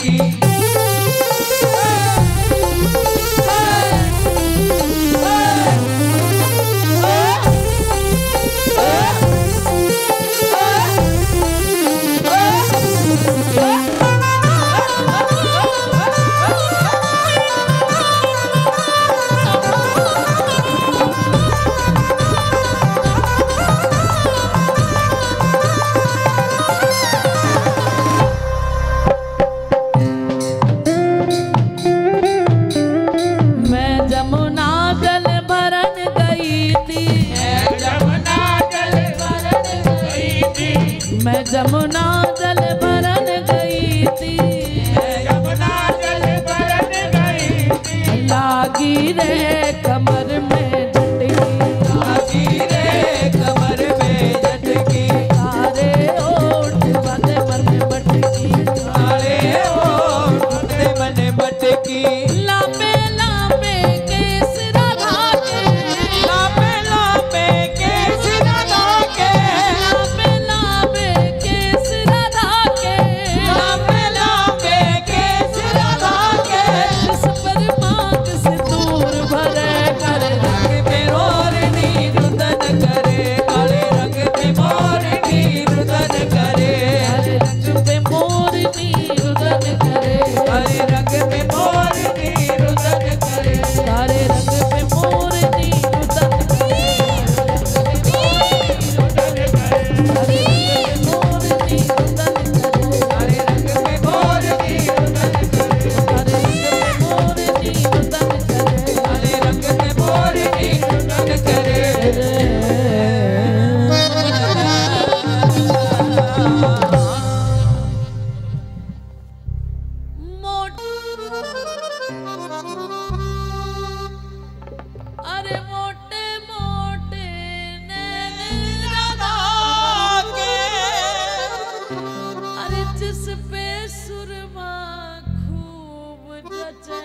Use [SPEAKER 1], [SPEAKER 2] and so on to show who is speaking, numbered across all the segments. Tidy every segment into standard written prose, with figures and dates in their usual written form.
[SPEAKER 1] मैं जमुना जल भरन गई थी,
[SPEAKER 2] यमुना जल भरन गई थी।
[SPEAKER 1] लागी रे कमर में झटकी,
[SPEAKER 2] लागी रे कमर में झटकी।
[SPEAKER 1] तारे ओठ बंदे मन में भटकी,
[SPEAKER 2] तारे ओठ बंदे मन भटकी।
[SPEAKER 1] लापे लापे केस राधा के,
[SPEAKER 2] लापे लापे केस राधा के,
[SPEAKER 1] लापे लापे केस राधा के,
[SPEAKER 2] लापे लापे केस राधा के।
[SPEAKER 1] जिस पर मांग से दूर भरे कर
[SPEAKER 2] रंग पे मोरनी रुदन करे, काले रंग पे मोरनी रुदन करे।
[SPEAKER 1] हरे रंग पे मोरनी रुदन करे,
[SPEAKER 2] हरे रंग पे मोरनी रुदन करे।
[SPEAKER 1] तारे रंग पे मोरनी रुदन करे,
[SPEAKER 2] हरे रंग पे मोरनी रुदन करे।
[SPEAKER 1] हरे रंग पे मोरनी रुदन करे,
[SPEAKER 2] हरे रंग पे मोरनी रुदन करे।
[SPEAKER 1] अरे मोटे मोटे नैन
[SPEAKER 2] राधा के,
[SPEAKER 1] अरे जिस पे सुरमा खूब जचे,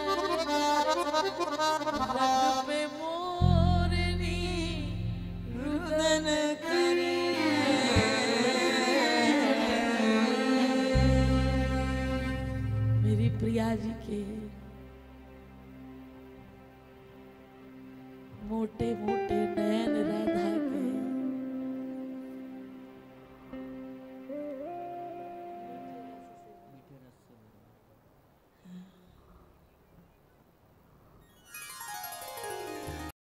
[SPEAKER 1] रंग पे मोरनी रुदन करे। मेरी प्रिया जी के मोटे मोटे नैन राधा